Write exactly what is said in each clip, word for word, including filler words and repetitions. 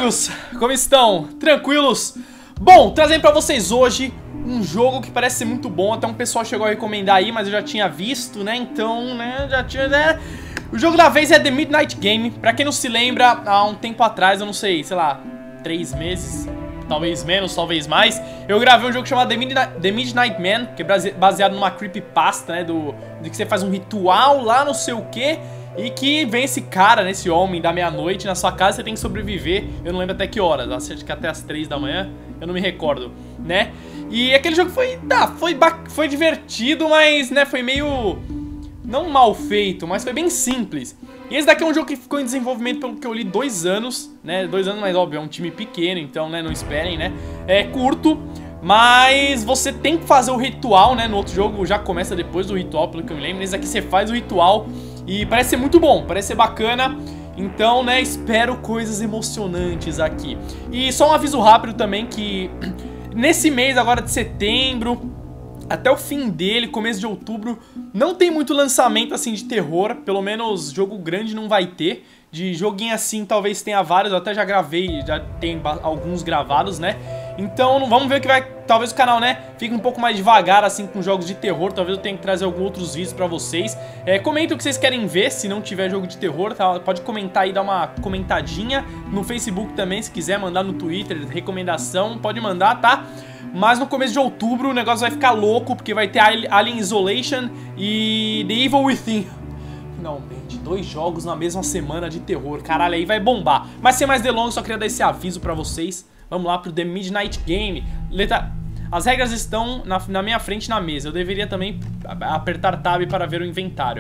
amigos, como estão? Tranquilos? Bom, trazendo pra vocês hoje um jogo que parece ser muito bom. Até um pessoal chegou a recomendar aí, mas eu já tinha visto, né? Então, né, já tinha... Né? O jogo da vez é The Midnight Game. Pra quem não se lembra, há um tempo atrás, eu não sei, sei lá, três meses, talvez menos, talvez mais, eu gravei um jogo chamado The Midnight, The Midnight Man, que é baseado numa creepypasta, né? Do, de que você faz um ritual lá, não sei o que. E que vem esse cara, né, esse homem da meia-noite na sua casa, você tem que sobreviver. Eu não lembro até que horas, acho que até as três da manhã, eu não me recordo, né? E aquele jogo foi, tá, foi, foi divertido, mas, né, foi meio... não mal feito, mas foi bem simples. E esse daqui é um jogo que ficou em desenvolvimento, pelo que eu li, dois anos, né? Dois anos, mas óbvio, é um time pequeno, então, né, não esperem, né? É curto, mas você tem que fazer o ritual, né? No outro jogo já começa depois do ritual, pelo que eu me lembro. Nesse aqui você faz o ritual e parece ser muito bom, parece ser bacana. Então, né, espero coisas emocionantes aqui. E só um aviso rápido também que nesse mês agora de setembro até o fim dele, começo de outubro, não tem muito lançamento assim de terror. Pelo menos jogo grande não vai ter. De joguinho assim talvez tenha vários, eu até já gravei, já tem alguns gravados, né? Então vamos ver o que vai... Talvez o canal, né, fique um pouco mais devagar assim com jogos de terror. Talvez eu tenha que trazer alguns outros vídeos pra vocês. é, Comenta o que vocês querem ver, se não tiver jogo de terror, tá? Pode comentar aí, dar uma comentadinha no Facebook também, se quiser mandar no Twitter, recomendação, pode mandar, tá? Mas no começo de outubro o negócio vai ficar louco, porque vai ter Alien Isolation e The Evil Within. Finalmente, dois jogos na mesma semana de terror. Caralho, aí vai bombar. Mas sem mais delongas, só queria dar esse aviso pra vocês. Vamos lá pro The Midnight Game. Letra... As regras estão na, na minha frente na mesa. Eu deveria também apertar tab para ver o inventário.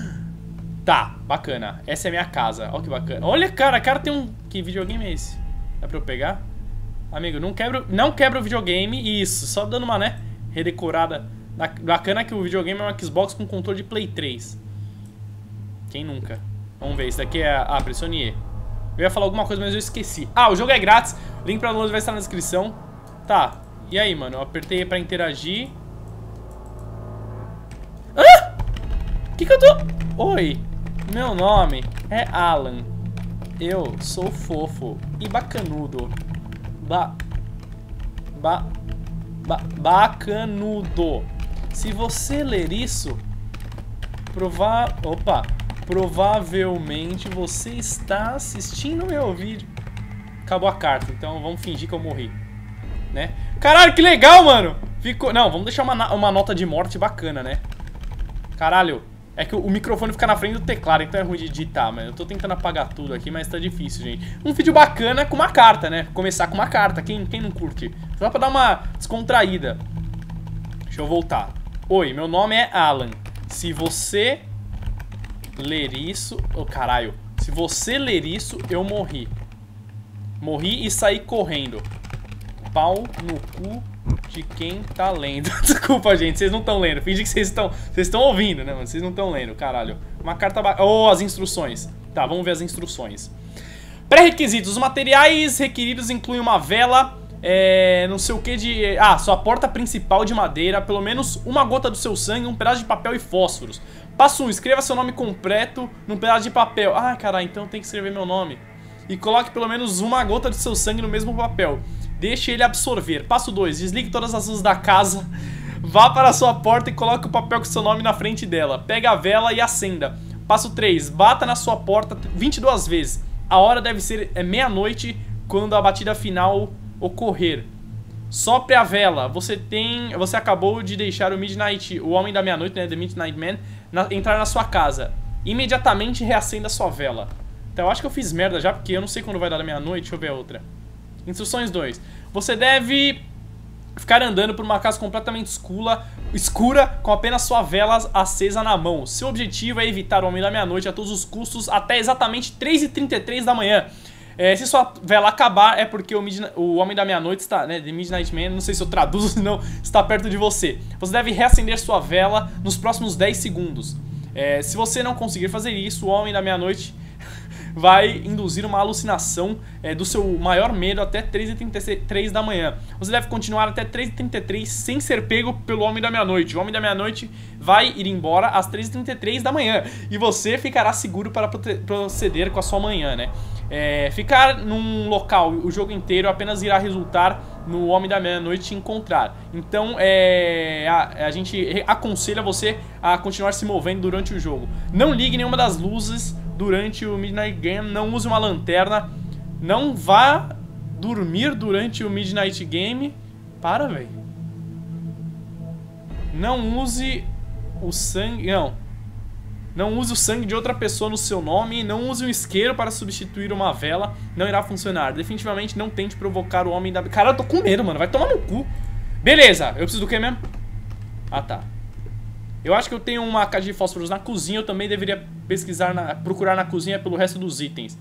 Tá, bacana. Essa é a minha casa. Olha que bacana. Olha, cara, cara tem um... Que videogame é esse? Dá pra eu pegar? Amigo, não quebra, não quebra o videogame. Isso, só dando uma, né, redecorada. Bacana que o videogame é um Xbox com controle de Play três. Quem nunca? Vamos ver, isso daqui é... Ah, pressione E. Eu ia falar alguma coisa, mas eu esqueci. Ah, o jogo é grátis. O link pra download vai estar na descrição. Tá, e aí, mano? Eu apertei E pra interagir. Hã? Que que eu tô... Oi, meu nome é Alan. Eu sou fofo e bacanudo. Ba... Ba... ba bacanudo. Se você ler isso... Prova... Opa... Provavelmente você está assistindo meu vídeo. Acabou a carta, então vamos fingir que eu morri, né? Caralho, que legal, mano. Ficou... Não, vamos deixar uma, uma nota de morte bacana, né? Caralho, é que o, o microfone fica na frente do teclado, então é ruim de digitar, mas eu tô tentando apagar tudo aqui, mas tá difícil, gente. Um vídeo bacana com uma carta, né? Começar com uma carta, quem, quem não curte? Só pra dar uma descontraída. Deixa eu voltar. Oi, meu nome é Alan. Se você... ler isso... Oh, caralho. Se você ler isso, eu morri. Morri e saí correndo. Pau no cu de quem tá lendo. Desculpa, gente, vocês não estão lendo. Finge que vocês estão... Vocês estão ouvindo, né, mano? Vocês não estão lendo, caralho. Uma carta... Ba... Oh, as instruções. Tá, vamos ver as instruções. Pré-requisitos. Os materiais requeridos incluem uma vela... É... não sei o que de... Ah, sua porta principal de madeira. Pelo menos uma gota do seu sangue, um pedaço de papel e fósforos. Passo um, escreva seu nome completo num pedaço de papel. Ah, caralho, então tem que escrever meu nome. E coloque pelo menos uma gota de seu sangue no mesmo papel. Deixe ele absorver. Passo dois, desligue todas as luzes da casa. Vá para a sua porta e coloque o papel com seu nome na frente dela. Pegue a vela e acenda. Passo três, bata na sua porta vinte e duas vezes. A hora deve ser é meia-noite quando a batida final ocorrer. Sopre a vela. Você tem... Você acabou de deixar o Midnight... O Homem da Meia-Noite, né? The Midnight Man... Na, entrar na sua casa. Imediatamente reacenda a sua vela. Então eu acho que eu fiz merda já, porque eu não sei quando vai dar da meia-noite. Deixa eu ver a outra. Instruções dois. Você deve ficar andando por uma casa completamente escura, escura com apenas sua vela acesa na mão. Seu objetivo é evitar o Homem da Meia-Noite a todos os custos até exatamente três e trinta e três da manhã. É, se sua vela acabar é porque o, Midnight, o Homem da Meia-Noite está, né, The Midnight Man, não sei se eu traduzo, senão está perto de você. Você deve reacender sua vela nos próximos dez segundos. É, se você não conseguir fazer isso, o Homem da Meia-Noite vai induzir uma alucinação é, do seu maior medo até três e trinta e três da manhã. Você deve continuar até três e trinta e três sem ser pego pelo Homem da Meia-Noite. O Homem da Meia-Noite vai ir embora às três e trinta e três da manhã e você ficará seguro para proceder com a sua manhã, né? É, ficar num local o jogo inteiro apenas irá resultar no Homem da Meia-Noite te encontrar. Então é, a, a gente aconselha você a continuar se movendo durante o jogo. Não ligue nenhuma das luzes durante o Midnight Game. Não use uma lanterna. Não vá dormir durante o Midnight Game. Para, velho. Não use o sangue... Não. Não use o sangue de outra pessoa no seu nome. Não use um isqueiro para substituir uma vela. Não irá funcionar. Definitivamente não tente provocar o Homem da... Cara, eu tô com medo, mano. Vai tomar no cu. Beleza. Eu preciso do que mesmo? Ah, tá. Eu acho que eu tenho uma caixa de fósforos na cozinha. Eu também deveria pesquisar, na... procurar na cozinha pelo resto dos itens.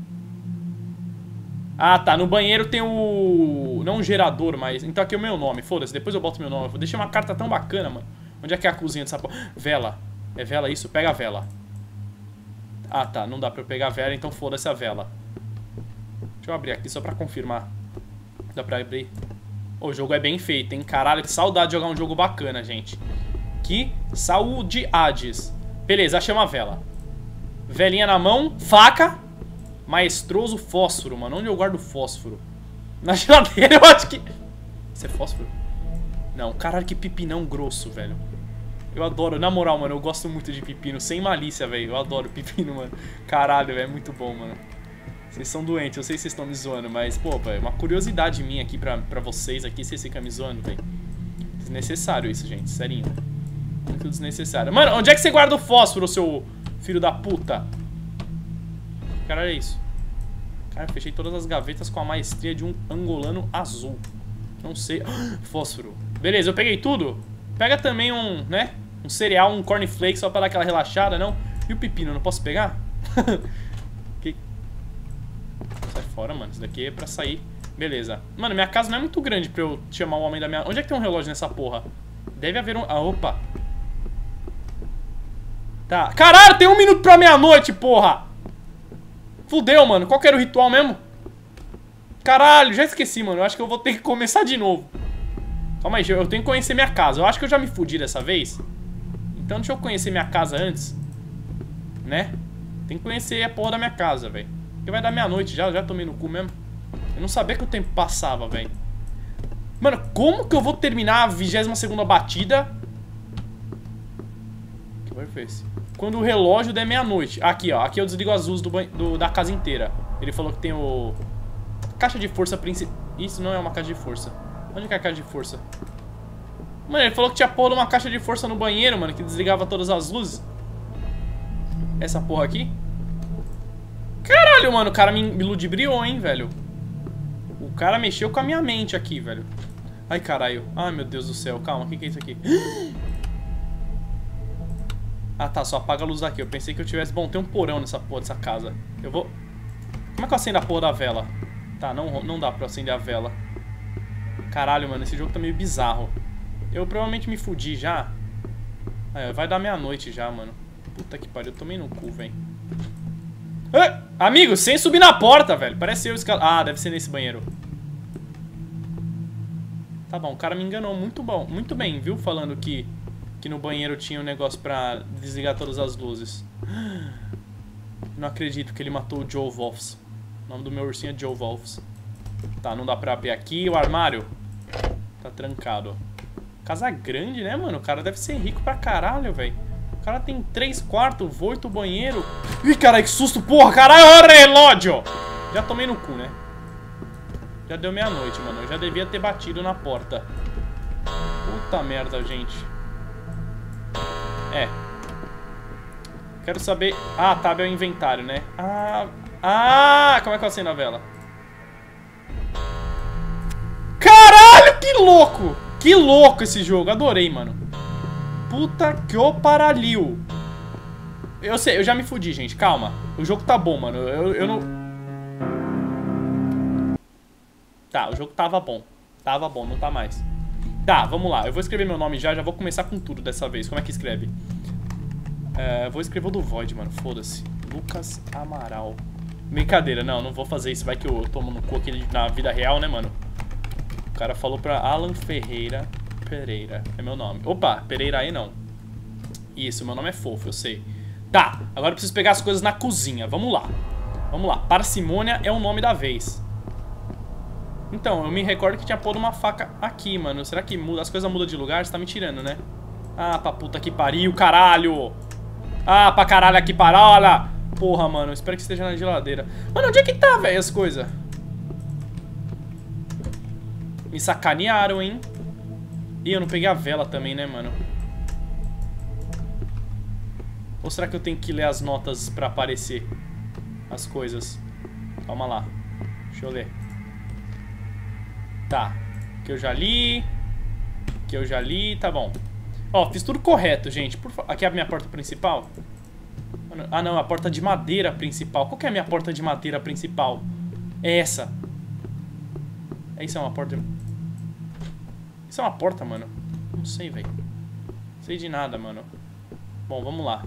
Ah, tá. No banheiro tem o... Não um gerador, mas... Então aqui é o meu nome. Foda-se. Depois eu boto meu nome. Eu deixei uma carta tão bacana, mano. Onde é que é a cozinha dessa porra? Vela. É vela isso? Pega a vela. Ah, tá. Não dá pra eu pegar a vela, então foda-se a vela. Deixa eu abrir aqui só pra confirmar. Dá pra abrir. O jogo é bem feito, hein? Caralho, que saudade de jogar um jogo bacana, gente. Que saúde Hades. Beleza, achei uma vela. Velinha na mão. Faca. Maestroso fósforo, mano. Onde eu guardo fósforo? Na geladeira, eu acho que... Isso é fósforo? Não, caralho, que pepinão grosso, velho. Eu adoro, na moral, mano, eu gosto muito de pepino. Sem malícia, velho, eu adoro pepino, mano. Caralho, velho, é muito bom, mano. Vocês são doentes, eu sei que vocês estão me zoando. Mas, pô, velho, uma curiosidade minha aqui pra, pra vocês aqui. Vocês ficam me zoando, velho. Desnecessário isso, gente, serinho. Muito desnecessário. Mano, onde é que você guarda o fósforo, seu filho da puta? Caralho, é isso. Cara, eu fechei todas as gavetas com a maestria de um angolano azul. Não sei. Fósforo. Beleza, eu peguei tudo. Pega também um, né? Um cereal, um cornflake só pra dar aquela relaxada, não? E o pepino, não posso pegar? que... Sai fora, mano. Isso daqui é pra sair. Beleza. Mano, minha casa não é muito grande pra eu chamar o homem da minha... Onde é que tem um relógio nessa porra? Deve haver um... Ah, opa. Tá. Caralho, tem um minuto pra meia-noite, porra! Fudeu, mano. Qual que era o ritual mesmo? Caralho, já esqueci, mano. Eu acho que eu vou ter que começar de novo. Calma aí, eu tenho que conhecer minha casa. Eu acho que eu já me fudi dessa vez. Então deixa eu conhecer minha casa antes. Né? Tem que conhecer a porra da minha casa, velho. Porque vai dar meia-noite já, eu já tomei no cu mesmo. Eu não sabia que o tempo passava, velho. Mano, como que eu vou terminar a vigésima segunda batida? Que barulho foi esse? Quando o relógio der meia-noite. Aqui, ó. Aqui eu desligo as luzes do, do, da casa inteira. Ele falou que tem o... Caixa de força principal. Isso não é uma caixa de força. Onde que é a caixa de força? Mano, ele falou que tinha porra de uma caixa de força no banheiro, mano, que desligava todas as luzes. Essa porra aqui? Caralho, mano, o cara me, me ludibriou, hein, velho. O cara mexeu com a minha mente aqui, velho. Ai, caralho. Ai, meu Deus do céu. Calma, o que que é isso aqui? Ah, tá, só apaga a luz daqui. Eu pensei que eu tivesse... Bom, tem um porão nessa porra dessa casa. Eu vou... Como é que eu acendo a porra da vela? Tá, não, não dá pra acender a vela. Caralho, mano, esse jogo tá meio bizarro. Eu provavelmente me fudi já. É, vai dar meia-noite já, mano. Puta que pariu, eu tomei no cu, velho. Ah, amigo, sem subir na porta, velho. Parece eu escal... Ah, deve ser nesse banheiro. Tá bom, o cara me enganou muito bom, muito bem, viu? Falando que, que no banheiro tinha um negócio pra desligar todas as luzes. Não acredito que ele matou o Joe Wolfs. O nome do meu ursinho é Joe Wolfs. Tá, não dá pra abrir aqui. O armário tá trancado. Casa grande, né, mano? O cara deve ser rico pra caralho, velho. O cara tem três quartos, oito banheiro. Ih, caralho, que susto, porra, caralho, olha o relógio. Já tomei no cu, né? Já deu meia-noite, mano. Eu já devia ter batido na porta. Puta merda, gente. É. Quero saber... Ah, tab é o inventário, né? Ah... Ah! Como é que eu acendo a vela? Caralho, que louco! Que louco esse jogo. Adorei, mano. Puta que o paralio. Eu sei, eu já me fudi, gente. Calma. O jogo tá bom, mano. Eu, eu não... Tá, o jogo tava bom. Tava bom, não tá mais. Tá, vamos lá. Eu vou escrever meu nome já. Já vou começar com tudo dessa vez. Como é que escreve? É, vou escrever o do Void, mano. Foda-se. Lucas Amaral. Brincadeira, não, não vou fazer isso. Vai que eu tomo no cu aquele na vida real, né, mano? O cara falou pra Alan Ferreira Pereira. É meu nome. Opa, Pereira aí não. Isso, meu nome é fofo, eu sei. Tá, agora eu preciso pegar as coisas na cozinha. Vamos lá. Vamos lá. Parcimônia é o nome da vez. Então, eu me recordo que tinha posto uma faca aqui, mano. Será que muda? As coisas mudam de lugar? Você tá me tirando, né? Ah, pra puta que pariu, caralho. Ah, pra caralho aqui, parola. Porra, mano. Espero que esteja na geladeira. Mano, onde é que tá, velho, as coisas? Me sacanearam, hein? Ih, eu não peguei a vela também, né, mano? Ou será que eu tenho que ler as notas pra aparecer as coisas? Calma lá. Deixa eu ler. Tá. Que eu já li. Que eu já li. Tá bom. Ó, fiz tudo correto, gente. Por fa... Aqui é a minha porta principal. Ah, não. A porta de madeira principal. Qual que é a minha porta de madeira principal? É essa. Isso é uma porta... Isso é uma porta, mano? Não sei, velho. Não sei de nada, mano. Bom, vamos lá.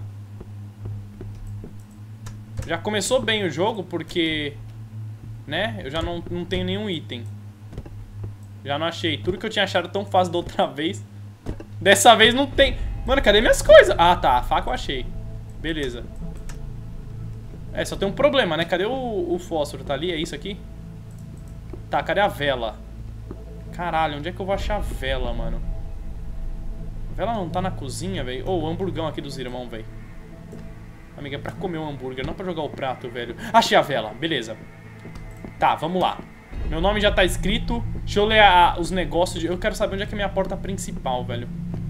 Já começou bem o jogo, porque... Né? Eu já não, não tenho nenhum item. Já não achei. Tudo que eu tinha achado tão fácil da outra vez. Dessa vez não tem... Mano, cadê minhas coisas? Ah, tá. A faca eu achei. Beleza. É, só tem um problema, né? Cadê o, o fósforo? Tá ali? É isso aqui? Tá, cadê a vela? Caralho, onde é que eu vou achar a vela, mano? A vela não tá na cozinha, velho. Ô, oh, o hamburgão aqui dos irmãos, velho. Amiga, é pra comer o hambúrguer, não pra jogar o prato, velho. Achei a vela, beleza. Tá, vamos lá. Meu nome já tá escrito. Deixa eu ler a, os negócios de... Eu quero saber onde é que é a minha porta principal, velho.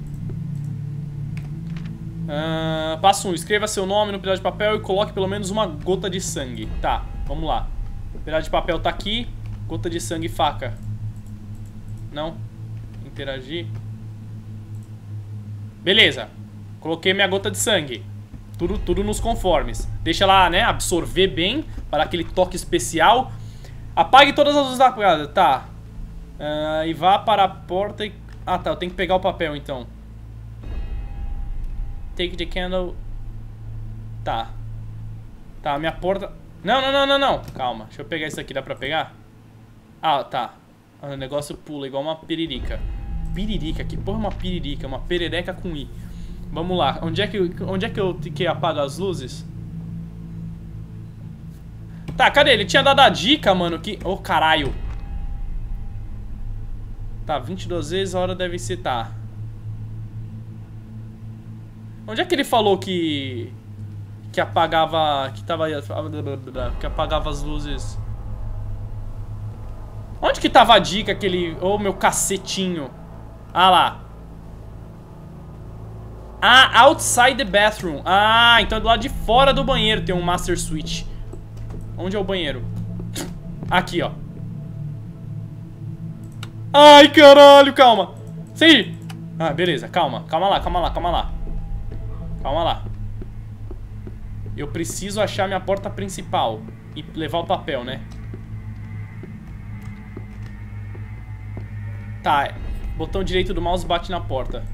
Uh, passo um. Escreva seu nome no pedaço de papel e coloque pelo menos uma gota de sangue. Tá, vamos lá. O pedaço de papel tá aqui. Gota de sangue, faca. Não. Interagir. Beleza. Coloquei minha gota de sangue. Tudo, tudo nos conformes. Deixa ela, né, absorver bem. Para aquele toque especial. Apague todas as luzes da casa. Tá. Uh, e vá para a porta e... Ah, tá. Eu tenho que pegar o papel, então. Take the candle. Tá. Tá, minha porta... Não, não, não, não, não. Calma. Deixa eu pegar isso aqui. Dá pra pegar? Ah, tá. O negócio pula igual uma piririca. Piririca? Que porra é uma piririca? Uma perereca com i. Vamos lá. Onde é que, onde é que eu que apago as luzes? Tá, cadê? Ele tinha dado a dica, mano, que... Ô, oh, caralho. Tá, vinte e duas vezes, a hora deve ser... Tá. Onde é que ele falou que... Que apagava... Que tava... Que apagava as luzes... Onde que tava a dica que ele... Ô, oh, meu cacetinho. Ah, lá. Ah, outside the bathroom. Ah, então é do lado de fora do banheiro tem um master switch. Onde é o banheiro? Aqui, ó. Ai, caralho, calma. Sim. Ah, beleza, calma. Calma lá, calma lá, calma lá. Calma lá. Eu preciso achar minha porta principal e levar o papel, né? Tá, botão direito do mouse bate na porta.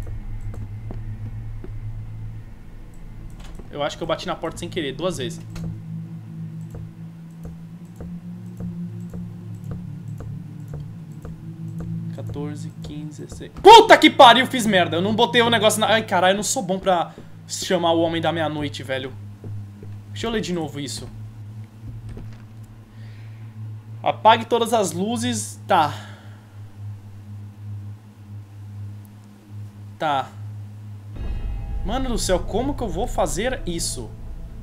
Eu acho que eu bati na porta sem querer, duas vezes. quatorze, quinze, dezesseis... Puta que pariu, fiz merda. Eu não botei o negócio na... Ai, caralho, eu não sou bom pra chamar o homem da meia-noite, velho. Deixa eu ler de novo isso. Apague todas as luzes... Tá. Tá. Mano do céu, como que eu vou fazer isso?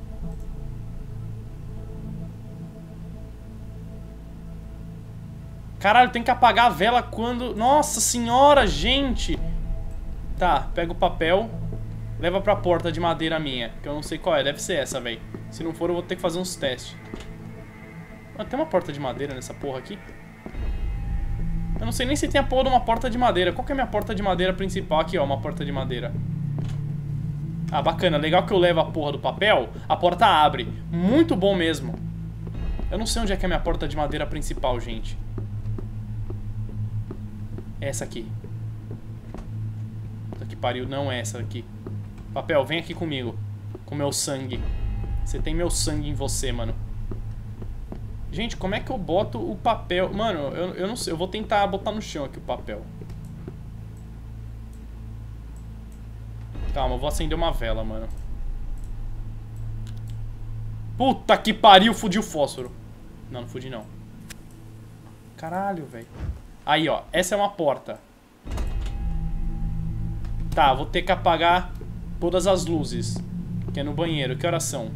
Caralho, tem que apagar a vela quando... Nossa senhora, gente! Tá, pega o papel. Leva pra porta de madeira minha. Que eu não sei qual é, deve ser essa, velho. Se não for, eu vou ter que fazer uns testes. Ah, tem uma porta de madeira nessa porra aqui? Eu não sei nem se tem a porra de uma porta de madeira. Qual que é a minha porta de madeira principal? Aqui, ó, uma porta de madeira. Ah, bacana. Legal que eu levo a porra do papel, a porta abre. Muito bom mesmo. Eu não sei onde é que é a minha porta de madeira principal, gente. Essa aqui. Puta que pariu, não é essa aqui. Papel, vem aqui comigo. Com meu sangue. Você tem meu sangue em você, mano. Gente, como é que eu boto o papel? Mano, eu, eu não sei. Eu vou tentar botar no chão aqui o papel. Calma, eu vou acender uma vela, mano. Puta que pariu, fudi o fósforo. Não, não fudi não. Caralho, velho. Aí, ó. Essa é uma porta. Tá, vou ter que apagar todas as luzes. Que é no banheiro. Que horas são?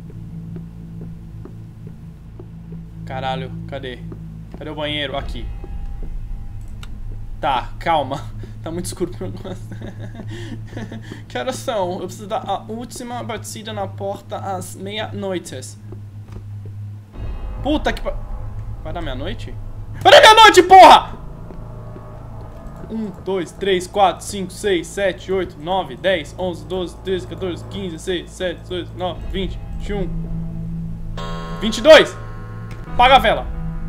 Caralho, cadê? Cadê o banheiro? Aqui. Tá, calma. Tá muito escuro pra mim. Que horas são? Eu preciso dar a última batida na porta às meia-noites. Puta que pa... Vai dar meia-noite? Vai dar meia-noite, porra! um, dois, três, quatro, cinco, seis, sete, oito, nove, dez, onze, doze, treze, quatorze, quinze, dezesseis, dezessete, dezoito, dezenove, vinte, vinte e um, vinte e dois! Apaga a vela!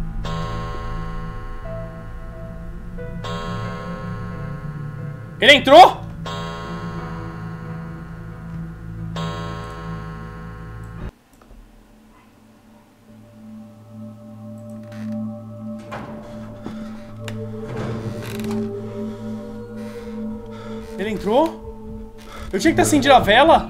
Ele entrou? Ele entrou? Eu tinha que ter acendido a vela?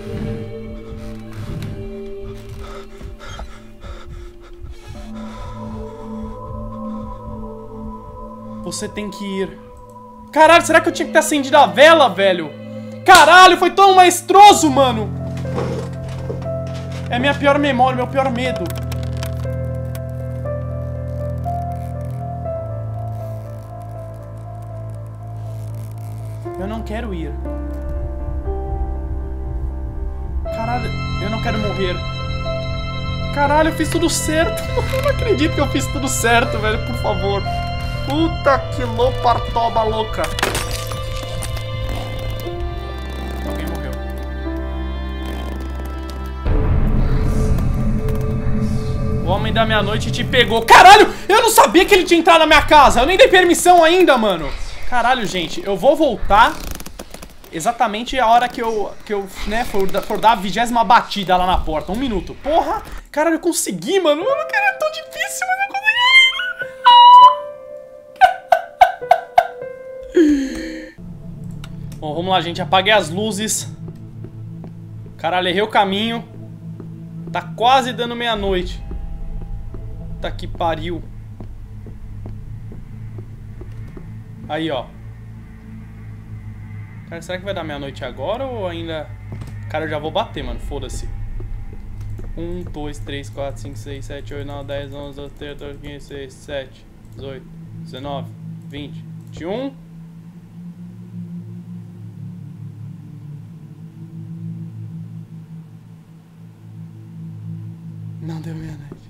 Você tem que ir. Caralho, será que eu tinha que ter acendido a vela, velho? Caralho, foi tão maestroso, mano. É minha pior memória, meu pior medo. Eu não quero ir. Caralho, eu não quero morrer. Caralho, eu fiz tudo certo. Eu não acredito que eu fiz tudo certo, velho, por favor. Puta que lopartoba louca. Alguém morreu. O homem da meia-noite te pegou. Caralho, eu não sabia que ele tinha entrado na minha casa. Eu nem dei permissão ainda, mano. Caralho, gente, eu vou voltar exatamente a hora que eu, que eu né, for, for dar a vigésima batida lá na porta. Um minuto. Porra, caralho, eu consegui, mano. Eu não quero, é tão difícil, mas eu consegui. Bom, vamos lá, gente. Apaguei as luzes. Caralho, errei o caminho. Tá quase dando meia-noite. Tá que pariu. Aí, ó. Cara, será que vai dar meia-noite agora ou ainda... Cara, eu já vou bater, mano. Foda-se. um, dois, três, quatro, cinco, seis, sete, oito, nove, dez, onze, doze, treze, quatorze, quinze, dezesseis, dezessete, dezoito, dezenove, vinte, vinte e um... Não deu meia-noite.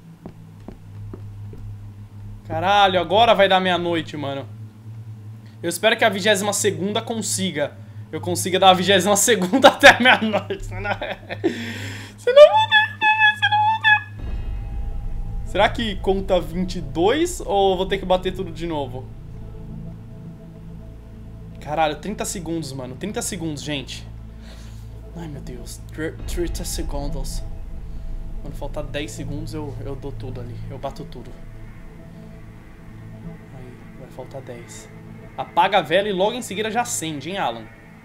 Caralho, agora vai dar meia-noite, mano. Eu espero que a vigésima segunda consiga. Eu consiga dar a vigésima segunda até a meia-noite. Senão... Senão eu vou ter... Senão eu vou ter... Será que conta vinte e dois ou vou ter que bater tudo de novo? Caralho, trinta segundos, mano. trinta segundos, gente. Ai, meu Deus. trinta segundos. Quando faltar dez segundos, eu, eu dou tudo ali. Eu bato tudo. Aí, vai faltar dez. Apaga a vela e logo em seguida já acende, hein, Alan?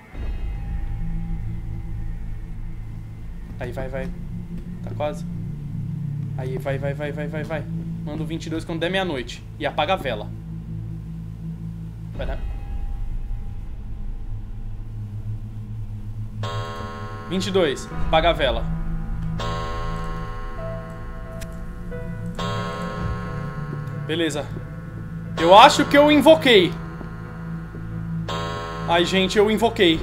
Aí, vai, vai. Tá quase. Aí, vai, vai, vai, vai, vai, vai. Manda o vinte e dois quando der meia-noite. E apaga a vela. Vai dar. vinte e dois. Apaga a vela. Beleza. Eu acho que eu invoquei. Ai, gente, eu invoquei.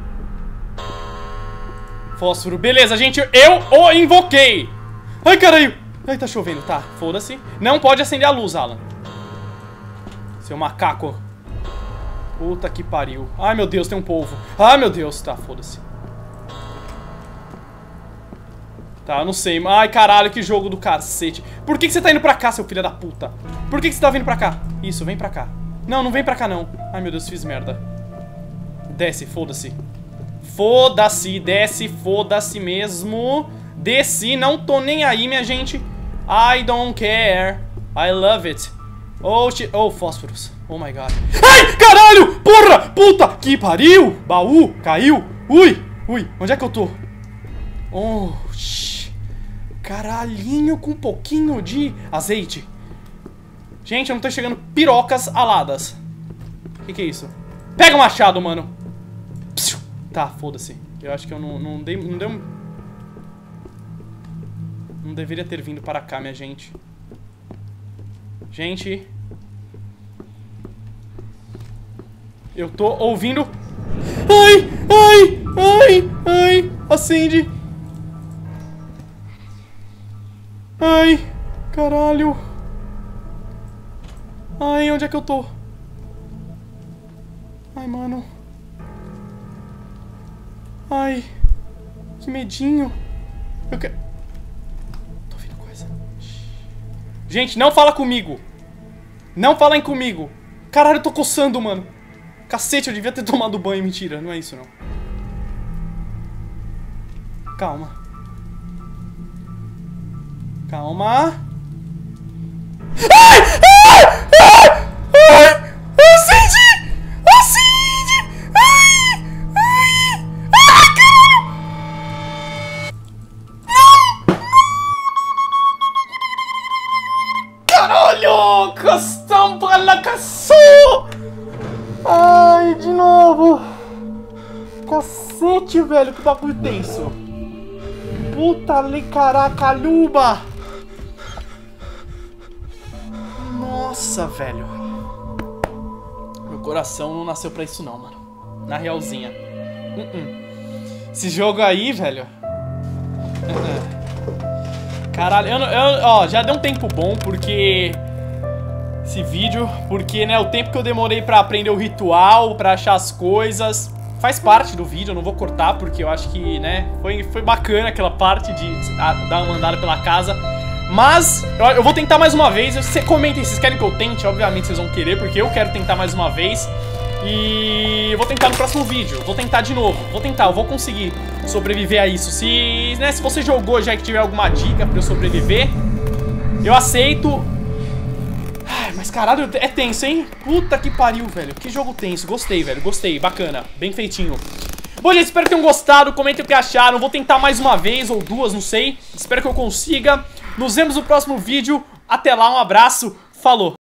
Fósforo. Beleza, gente, eu o invoquei. Ai, caralho. Ai, tá chovendo. Tá, foda-se. Não pode acender a luz, Alan. Seu macaco. Puta que pariu. Ai, meu Deus, tem um polvo. Ai, meu Deus. Tá, foda-se. Tá, eu não sei. Ai, caralho, que jogo do cacete. Por que, que você tá indo pra cá, seu filho da puta? Por que, que você tá vindo pra cá? Isso, vem pra cá. Não, não vem pra cá, não. Ai, meu Deus, fiz merda. Desce, foda-se. Foda-se, desce, foda-se mesmo. Desci, não tô nem aí, minha gente. I don't care. I love it. Oh, shit. Oh, fósforos. Oh, my God. Ai, caralho! Porra! Puta que pariu! Baú, caiu. Ui, ui. Onde é que eu tô? Oh, shit. Caralhinho com um pouquinho de azeite. Gente, eu não tô chegando pirocas aladas. O que que é isso? Pega o machado, mano. Psiu. Tá, foda-se. Eu acho que eu não, não dei... Não deu... Não deveria ter vindo para cá, minha gente. Gente... Eu tô ouvindo... Ai, ai, ai, ai. Acende. Ai, caralho. Ai, onde é que eu tô? Ai, mano. Ai, que medinho. Eu quero... Tô ouvindo coisa. Gente, não fala comigo. Não falem comigo. Caralho, eu tô coçando, mano. Cacete, eu devia ter tomado banho. Mentira, não é isso, não. Calma. Calma. Ai! Ai! Ai! Ai! Acende! Acende! Ai! Ai! Ai, caralho! Não! Caralho! Castampa la caçou! Ai, de novo! Cacete, velho, que bagulho tenso! Puta le caracaluba! Nossa, velho. Meu coração não nasceu pra isso não, mano. Na realzinha. Uh -uh. Esse jogo aí, velho. Uh -uh. Caralho, eu, eu, ó, já deu um tempo bom, porque... Esse vídeo, porque, né, o tempo que eu demorei pra aprender o ritual, pra achar as coisas... Faz parte do vídeo, eu não vou cortar, porque eu acho que, né, foi, foi bacana aquela parte de a, dar uma andada pela casa. Mas, eu, eu vou tentar mais uma vez. Você comentem se vocês querem que eu tente, obviamente vocês vão querer, porque eu quero tentar mais uma vez. E eu vou tentar no próximo vídeo, vou tentar de novo, vou tentar, eu vou conseguir sobreviver a isso. Se, né, se você jogou já e tiver alguma dica pra eu sobreviver, eu aceito. Ai, mas caralho, é tenso, hein? Puta que pariu, velho. Que jogo tenso. Gostei, velho. Gostei. Bacana. Bem feitinho. Bom, gente, espero que tenham gostado. Comentem o que acharam. Vou tentar mais uma vez ou duas, não sei. Espero que eu consiga. Nos vemos no próximo vídeo. Até lá, um abraço. Falou.